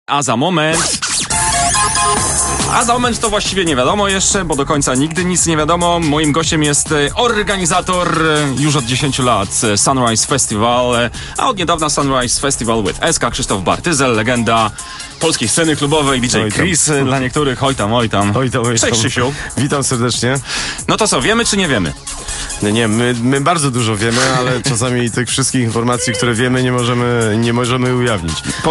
A za moment to właściwie nie wiadomo jeszcze, bo do końca nigdy nic nie wiadomo. Moim gościem jest organizator już od 10 lat Sunrise Festival, a od niedawna Sunrise Festival with SK, Krzysztof Bartyzel, legenda polskiej sceny klubowej, DJ Chris dla niektórych. Oj tam. Cześć Krzysiu. Witam serdecznie. No to co, wiemy czy nie wiemy? Nie, my bardzo dużo wiemy, ale czasami tych wszystkich informacji, które wiemy, nie możemy ujawnić.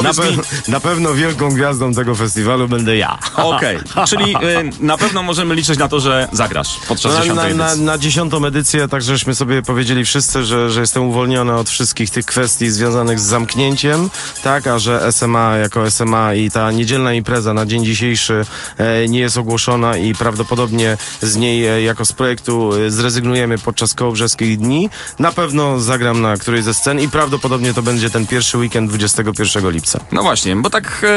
Na pewno wielką gwiazdą tego festiwalu będę ja. Okej, czyli na pewno możemy liczyć na to, że zagrasz podczas 10. edycji. Na 10. edycję, tak żeśmy sobie powiedzieli wszyscy, że jestem uwolniony od wszystkich tych kwestii związanych z zamknięciem, tak, a że SMA jako SMA i ta niedzielna impreza na dzień dzisiejszy nie jest ogłoszona i prawdopodobnie z niej jako z projektu zrezygnujemy podczas Kołobrzeskich Dni. Na pewno zagram na którejś ze scen i prawdopodobnie to będzie ten pierwszy weekend 21 lipca. No właśnie, bo tak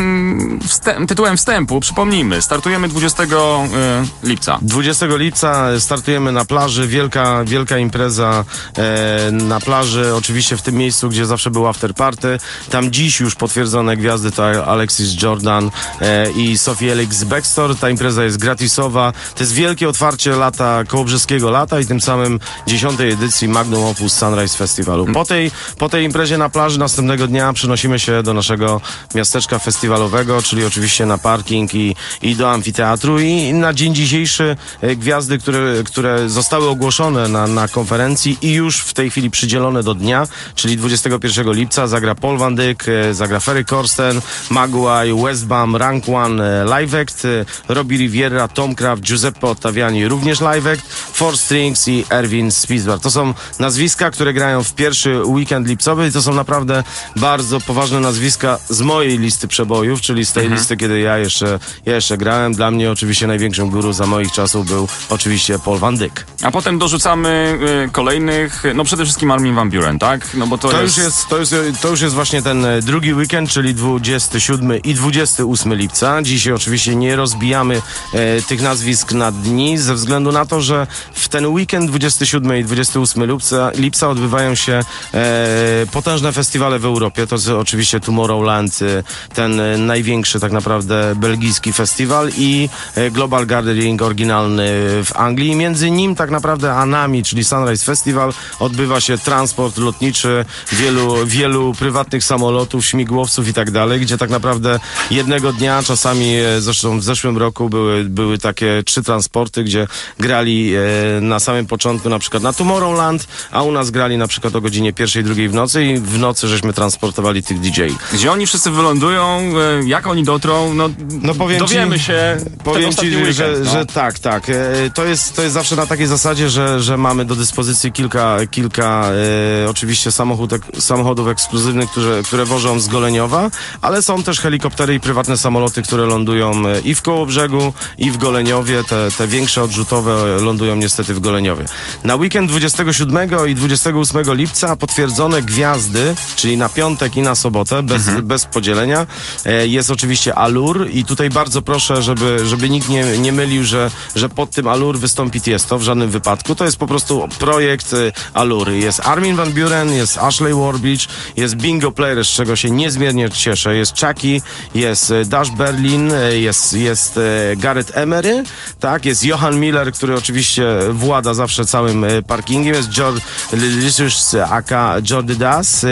tytułem wstępu przypomnijmy, startujemy 20 lipca. 20 lipca startujemy na plaży, wielka impreza na plaży, oczywiście w tym miejscu, gdzie zawsze był after party. Tam dziś już potwierdzone gwiazdy to Alexis Jordan i Sophie Elix z Backstore. Ta impreza jest gratisowa. To jest wielkie otwarcie kołobrzeskiego lata i tym samym 10. edycji Magnum Opus Sunrise Festiwalu. Po tej imprezie na plaży następnego dnia przenosimy się do naszego miasteczka festiwalowego, czyli oczywiście na parking i do amfiteatru i na dzień dzisiejszy gwiazdy, które zostały ogłoszone na konferencji i już w tej chwili przydzielone do dnia, czyli 21 lipca zagra Paul van Dyk, zagra Ferry Corsten, Maguire, Westbam, Rank One, Live Act, Robbie Riviera, Tom Kraft, Giuseppe Ottaviani, również Live Act, Four Strings i Erwin Spizbar. To są nazwiska, które grają w pierwszy weekend lipcowy i to są naprawdę bardzo poważne nazwiska z mojej listy przebojów, czyli z tej listy, kiedy ja jeszcze grałem. Dla mnie oczywiście największym guru za moich czasów był oczywiście Paul van Dyk. A potem dorzucamy kolejnych, no przede wszystkim Armin van Buuren, tak? No bo to już jest właśnie ten drugi weekend, czyli 27 i 28 lipca. Dzisiaj oczywiście nie rozbijamy tych nazwisk na dni, ze względu na to, że w ten weekend 27 i 28 lipca odbywają się potężne festiwale w Europie. To jest oczywiście Tomorrowland, ten największy tak naprawdę belgijski festiwal i Global Gathering oryginalny w Anglii. Między nim tak naprawdę a nami, czyli Sunrise Festival, odbywa się transport lotniczy wielu prywatnych samolotów, śmigłowców i tak dalej, gdzie tak naprawdę jednego dnia, czasami zresztą w zeszłym roku były takie 3 transporty, gdzie grali na samym początku na przykład na Tomorrowland, a u nas grali na przykład o godzinie 1, 2 w nocy i w nocy żeśmy transportowali tych DJ. Gdzie oni wszyscy wylądują, jak oni dotrą, dowiemy się. Powiem ci, że tak. To jest zawsze na takiej zasadzie, że mamy do dyspozycji kilka oczywiście samochodów ekskluzywnych, które wożą z Goleniowa, ale są też helikoptery i prywatne samoloty, które lądują i w Kołobrzegu, i w Goleniowie. Te większe odrzutowe lądują niestety w Goleniowie. Na weekend 27 i 28 lipca potwierdzone gwiazdy, czyli na piątek i na sobotę, bez podzielenia, jest oczywiście Allure i tutaj bardzo proszę, żeby nikt nie mylił, że pod tym Allure wystąpi Tiesto, w żadnym wypadku. To jest po prostu projekt Allure. Jest Armin van Buuren, jest Ashley Warbridge, jest Bingo Player, z czego się niezmiernie cieszę, jest Chucky, jest Dash Berlin, jest Gareth Emery, tak, jest Johan Miller, który oczywiście włada zawsze całym parkingiem, jest Licious aka Jordy Das,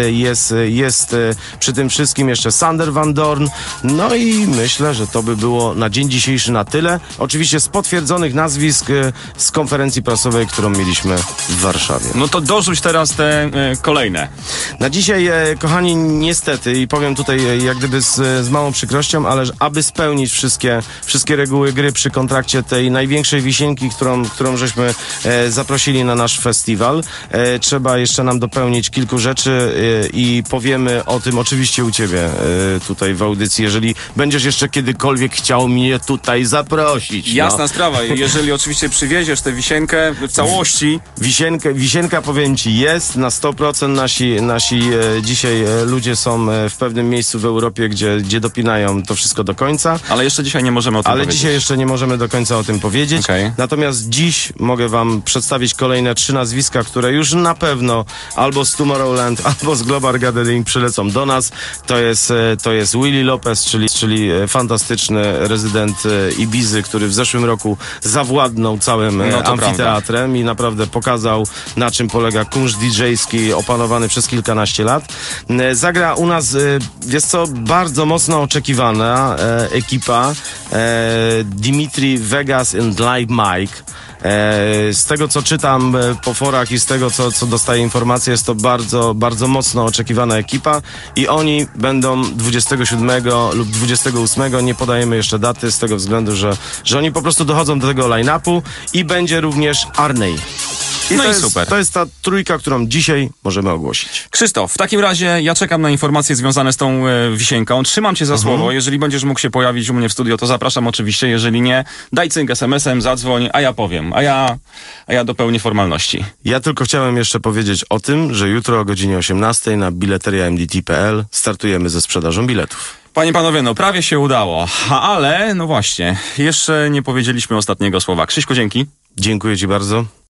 jest przy tym wszystkim jeszcze Sander Van Dorn, no i myślę, że to by było na dzień dzisiejszy na tyle. Oczywiście z potwierdzonych nazwisk z konferencji prasowej, którą mieliśmy w Warszawie. No to dorzuć teraz te kolejne. Na dzisiaj, kochani, niestety i powiem tutaj jak gdyby z małą przykrością, ale aby spełnić wszystkie reguły gry przy kontrakcie tej największej wisienki, którą żeśmy zaprosili na nasz festiwal, trzeba jeszcze nam dopełnić kilku rzeczy i powiemy o tym oczywiście u ciebie tutaj w audycji, jeżeli będziesz jeszcze kiedykolwiek chciał mnie tutaj zaprosić. Jasna sprawa, jeżeli oczywiście przywieziesz tę wisienkę w całości. Wisienka powiem ci jest na 100%. Nasi dzisiaj ludzie są w pewnym miejscu w Europie, gdzie dopinają to wszystko do końca. Ale jeszcze dzisiaj nie możemy o tym powiedzieć. Dzisiaj jeszcze nie możemy do końca o tym powiedzieć. Okay. Natomiast dziś mogę wam przedstawić kolejne 3 nazwiska, które już na pewno albo z Tomorrowland, albo z Global Gathering przylecą do nas. To jest Willy Lopez, czyli fantastyczny rezydent Ibizy, który w zeszłym roku zawładnął całym amfiteatrem i naprawdę pokazał, na czym polega kunszt DJ-ski opanowany przez kilkanaście lat. Zagra u nas, jest co, bardzo mocno oczekiwana ekipa Dimitri Vegas and Live Mike. Z tego, co czytam po forach i z tego, co dostaję informacje, jest to bardzo, bardzo mocno oczekiwana ekipa i oni będą 27 lub 28, nie podajemy jeszcze daty z tego względu, że oni po prostu dochodzą do tego line-upu i będzie również Arney. No i super. To jest ta trójka, którą dzisiaj możemy ogłosić. Krzysztof, w takim razie ja czekam na informacje związane z tą wisienką. Trzymam cię za słowo. Jeżeli będziesz mógł się pojawić u mnie w studio, to zapraszam oczywiście. Jeżeli nie, daj cynk SMS-em, zadzwoń, a ja powiem. A ja dopełnię formalności. Ja tylko chciałem jeszcze powiedzieć o tym, że jutro o godzinie 18 na bileteriamdt.pl startujemy ze sprzedażą biletów. Panie, panowie, no prawie się udało. Ale, no właśnie, jeszcze nie powiedzieliśmy ostatniego słowa. Krzyśku, dzięki. Dziękuję ci bardzo.